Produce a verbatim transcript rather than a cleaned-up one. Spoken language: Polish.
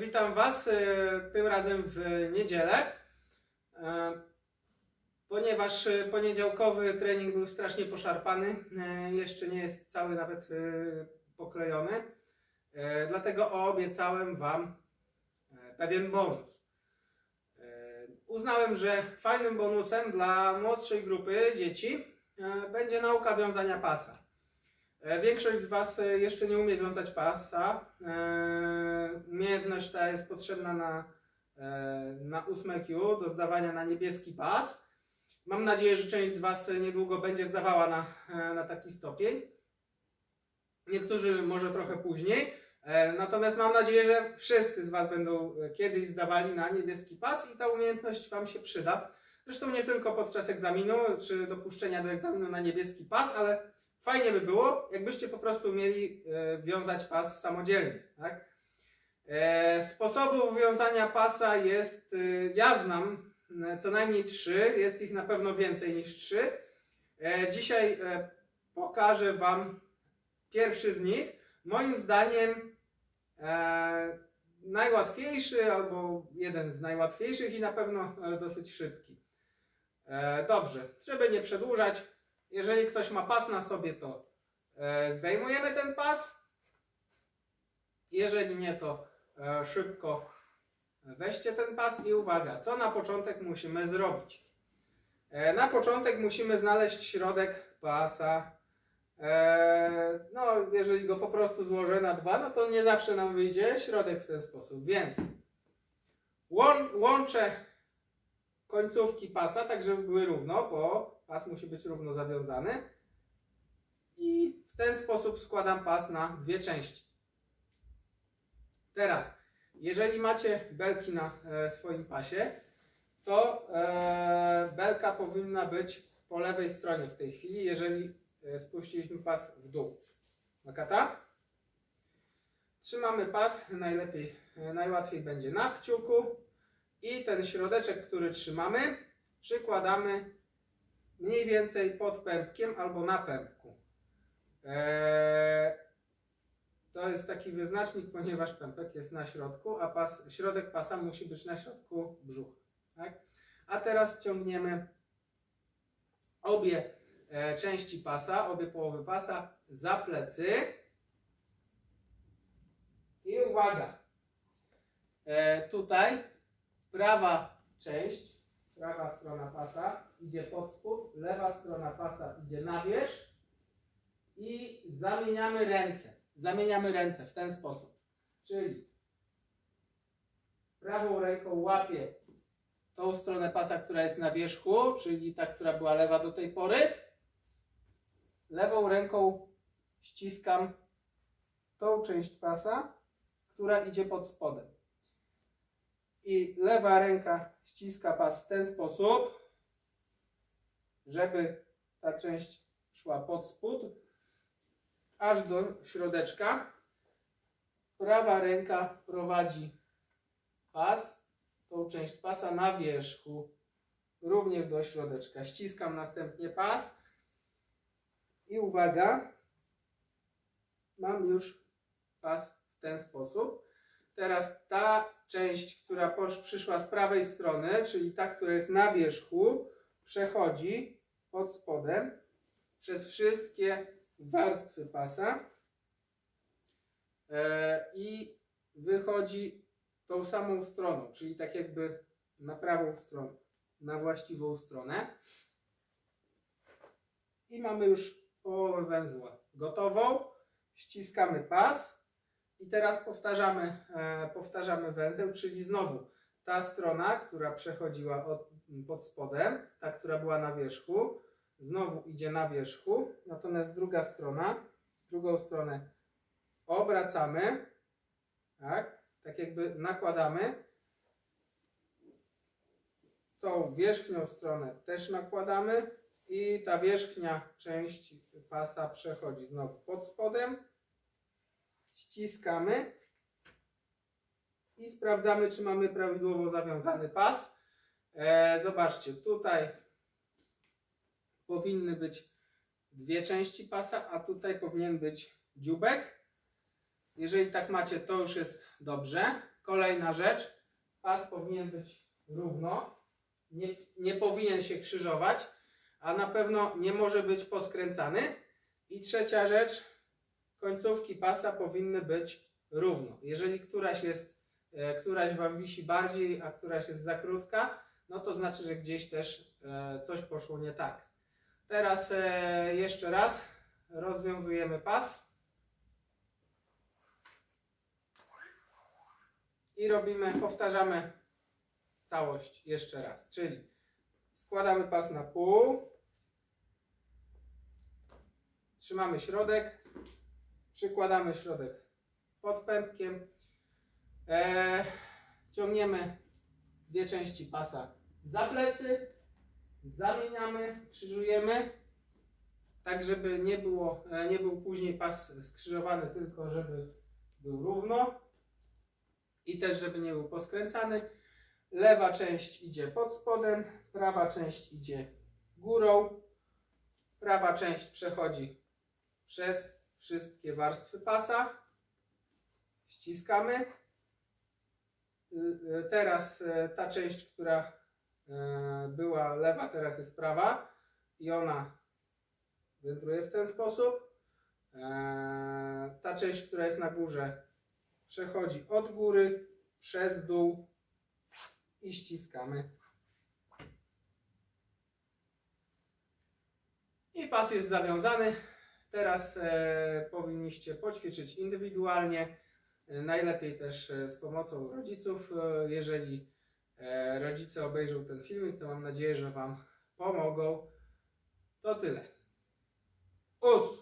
witam Was tym razem w niedzielę, ponieważ poniedziałkowy trening był strasznie poszarpany, jeszcze nie jest cały nawet poklejony, dlatego obiecałem Wam pewien bonus. Uznałem, że fajnym bonusem dla młodszej grupy dzieci będzie nauka wiązania pasa. Większość z Was jeszcze nie umie wiązać pasa. Umiejętność ta jest potrzebna na, na ósme Q do zdawania na niebieski pas. Mam nadzieję, że część z Was niedługo będzie zdawała na, na taki stopień. Niektórzy może trochę później. Natomiast mam nadzieję, że wszyscy z Was będą kiedyś zdawali na niebieski pas i ta umiejętność Wam się przyda. Zresztą nie tylko podczas egzaminu czy dopuszczenia do egzaminu na niebieski pas, ale fajnie by było, jakbyście po prostu umieli e, wiązać pas samodzielnie. Tak? E, sposobów wiązania pasa jest, e, ja znam e, co najmniej trzy, jest ich na pewno więcej niż trzy. E, dzisiaj e, pokażę Wam pierwszy z nich. Moim zdaniem e, najłatwiejszy albo jeden z najłatwiejszych i na pewno e, dosyć szybki. E, dobrze, żeby nie przedłużać. Jeżeli ktoś ma pas na sobie, to e, zdejmujemy ten pas. Jeżeli nie, to e, szybko weźcie ten pas i uwaga, co na początek musimy zrobić? E, na początek musimy znaleźć środek pasa. E, no, jeżeli go po prostu złożę na dwa, no to nie zawsze nam wyjdzie środek w ten sposób, więc łą łączę końcówki pasa, tak żeby były równo, bo pas musi być równo zawiązany i w ten sposób składam pas na dwie części. Teraz, jeżeli macie belki na e, swoim pasie, to e, belka powinna być po lewej stronie w tej chwili, jeżeli e, spuściliśmy pas w dół. Makata? Trzymamy pas, najlepiej, e, najłatwiej będzie na kciuku i ten środeczek, który trzymamy, przykładamy mniej więcej pod pępkiem albo na pępku. Eee, to jest taki wyznacznik, ponieważ pępek jest na środku, a pas, środek pasa musi być na środku brzucha. Tak? A teraz ciągniemy obie e, części pasa, obie połowy pasa za plecy. I uwaga, e, tutaj prawa część, prawa strona pasa idzie pod spód, lewa strona pasa idzie na wierzch i zamieniamy ręce. Zamieniamy ręce w ten sposób. Czyli prawą ręką łapię tą stronę pasa, która jest na wierzchu, czyli ta, która była lewa do tej pory. Lewą ręką ściskam tą część pasa, która idzie pod spodem. I lewa ręka ściska pas w ten sposób, żeby ta część szła pod spód, aż do środeczka. Prawa ręka prowadzi pas, tą część pasa na wierzchu, również do środeczka. Ściskam następnie pas i uwaga, mam już pas w ten sposób. Teraz ta część, która przyszła z prawej strony, czyli ta, która jest na wierzchu, przechodzi pod spodem przez wszystkie warstwy pasa e, i wychodzi tą samą stroną, czyli tak jakby na prawą stronę, na właściwą stronę. I mamy już połowę węzła gotową. Ściskamy pas. I teraz powtarzamy, e, powtarzamy węzeł, czyli znowu ta strona, która przechodziła od, pod spodem, ta, która była na wierzchu, znowu idzie na wierzchu, natomiast druga strona, drugą stronę obracamy, tak, tak jakby nakładamy, tą wierzchnią stronę też nakładamy i ta wierzchnia część pasa przechodzi znowu pod spodem. Ściskamy i sprawdzamy, czy mamy prawidłowo zawiązany pas. E, zobaczcie, tutaj powinny być dwie części pasa, a tutaj powinien być dzióbek. Jeżeli tak macie, to już jest dobrze. Kolejna rzecz, pas powinien być równo, nie, nie powinien się krzyżować, a na pewno nie może być poskręcany. I trzecia rzecz, końcówki pasa powinny być równo. Jeżeli któraś jest, e, któraś Wam wisi bardziej, a któraś jest za krótka, no to znaczy, że gdzieś też e, coś poszło nie tak. Teraz e, jeszcze raz rozwiązujemy pas i robimy, powtarzamy całość jeszcze raz, czyli składamy pas na pół, trzymamy środek, przykładamy środek pod pępkiem, e, ciągniemy dwie części pasa za plecy, zamieniamy, krzyżujemy, tak żeby nie było, nie był później pas skrzyżowany, tylko żeby był równo i też żeby nie był poskręcany. Lewa część idzie pod spodem, prawa część idzie górą, prawa część przechodzi przez wszystkie warstwy pasa, ściskamy. Teraz ta część, która była lewa, teraz jest prawa i ona wędruje w ten sposób. Ta część, która jest na górze, przechodzi od góry przez dół i ściskamy. I pas jest zawiązany. Teraz e, powinniście poćwiczyć indywidualnie, e, najlepiej też e, z pomocą rodziców. E, jeżeli e, rodzice obejrzą ten filmik, to mam nadzieję, że Wam pomogą. To tyle. Us!